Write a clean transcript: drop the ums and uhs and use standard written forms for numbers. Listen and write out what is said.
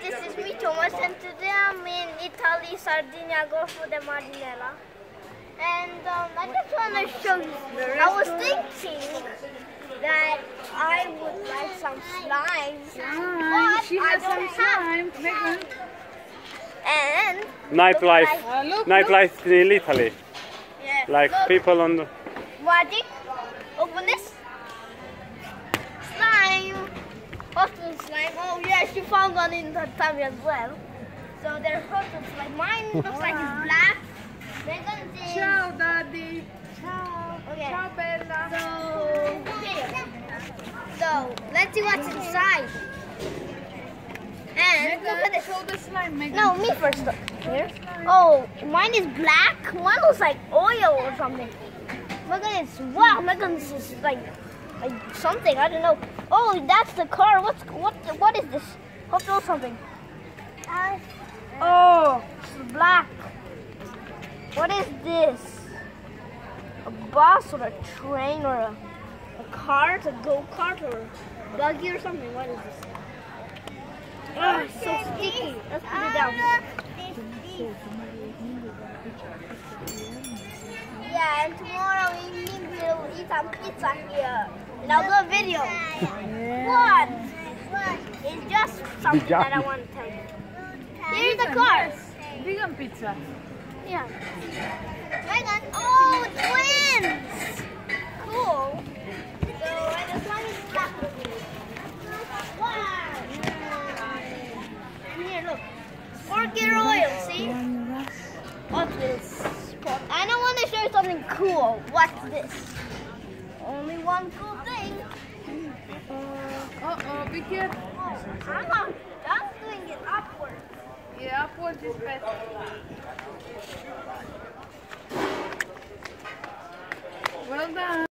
this is me, Thomas, and today I'm in Italy, Sardinia, Golfo de Marinella. And I just want to show you. I was thinking that I would like some slimes, but she I has don't some have. slime. And Nightlife in Italy. yeah, Like look, people on the... Magic, open this. Slime. Hospital slime. Oh yes, you found one in the tummy as well. So they're hospital slime. Mine looks like it's black. Megan's is... Ciao, Daddy. Ciao. Okay. Ciao, Bella. So let's see what's inside. And look at this. Show the slime, Megan. No, me first. Look here. Oh, mine is black. One looks like oil or something. Look at this. Wow, Megan's is like something. I don't know. Oh, that's the car. What is this? Hope it was something. Oh, it's black. What is this? A bus or a train or a cart, a go-kart or a buggy or something? What is this? Oh, it's so sticky. Let's put it down. Yeah, and tomorrow evening we'll eat some pizza here. And I'll do a video. What? It's just something that I want to tell you. Here's the cars. Vegan pizza. Yeah. Megan. Oh, twins! Cool. So, and this one is black. Wow! And here, look. Orchid oil, see? What's this? And I want to show you something cool. What's this? Only one cool thing. Uh-oh, be careful. I'm doing it upwards. Yeah, upwards is better. Well done.